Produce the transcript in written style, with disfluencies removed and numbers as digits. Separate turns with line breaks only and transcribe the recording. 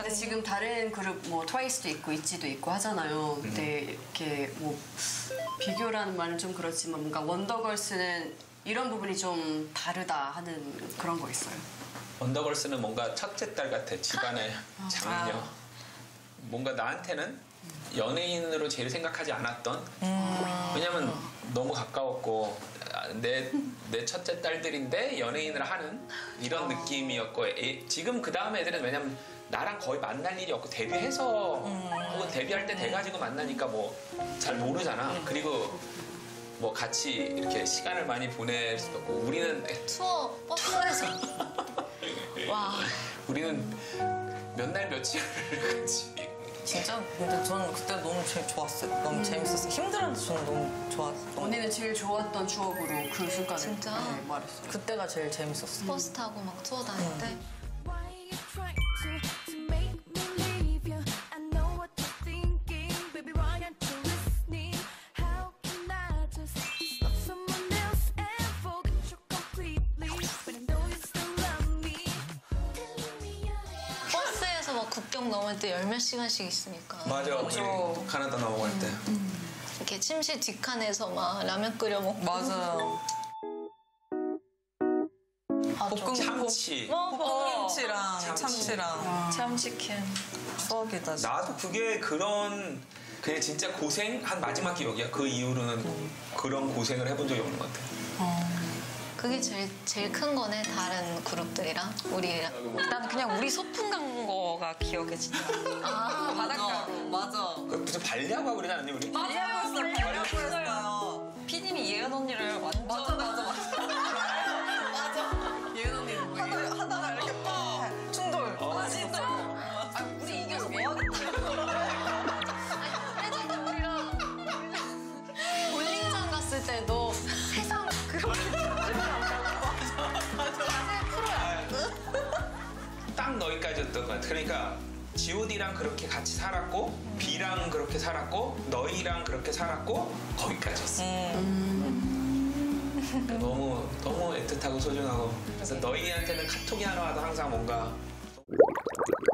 근데 지금 다른 그룹 뭐 트와이스도 있고 있지도 있고 하잖아요. 근데 이렇게 뭐 비교라는 말은 좀 그렇지만 뭔가 원더걸스는 이런 부분이 좀 다르다 하는 그런 거 있어요.
원더걸스는 뭔가 첫째 딸 같아. 집안의 장녀. 뭔가 나한테는 연예인으로 제일 생각하지 않았던. 왜냐면 너무 가까웠고 내 첫째 딸들인데 연예인을 하는 이런 느낌이었고 지금 그 다음 애들은 왜냐면 나랑 거의 만날 일이 없고 데뷔해서 혹은 데뷔할 때 돼가지고 만나니까 뭐 잘 모르잖아. 그리고 뭐 같이 이렇게 시간을 많이 보낼 수도 없고 우리는
투어 버스에서 와
우리는 몇 날 며칠을 같이
진짜? 근데 저는 그때 너무 제일 좋았어요. 너무 재밌었어요. 힘들었는데 저는 너무 좋았어요.
언니는 제일 좋았던 추억으로 그 순간을
진짜?
네, 말했어요.
그때가 제일 재밌었어요.
버스 타고 막 투어 다닐 때
Why you trying to make me leave you? I know what you're thinking, baby. Why aren't you listening? How can I just love someone else and forget you completely? But I know you still love me. Telling me I.
버스에서 막 국경 넘을 때 열 몇 시간씩 있으니까
맞아. 우리 가나다 넘어갈 때.
이렇게 침실 뒷칸에서 막 라면 끓여 먹고
맞아요. 볶음
참치.
볶음김치랑
참치.
참치랑
참치캔.
추억이다. 진짜.
나도 그게 그냥 진짜 고생 한 마지막 기억이야. 그 이후로는 그런 고생을 해본 적이 없는 것 같아.
그게 제일 큰 거네 다른 그룹들이랑 우리랑
난 그냥 우리 소풍 간 거가 기억에 진짜.
아
바닷가로.
맞아.
그 무슨 발리하고 하고 그러지 않았니 우리?
발리하고 했어요.
피디님이 예은 언니를 완전.
맞아. 예은 언니는 뭐 하다가 이렇게 충돌.
진짜.
아, 우리 이겨서 뭐 하겠다.
예전에 우리랑 볼링장 갔을 때도 세상
딱 너희까지였던 것 같아. 그러니까 G.O.D랑 그렇게 같이 살았고 B랑 그렇게 살았고 너희랑 그렇게 살았고 거기까지였어. 그러니까 너무 애틋하고 소중하고 그래서 너희한테는 카톡이 하나 와도 항상 뭔가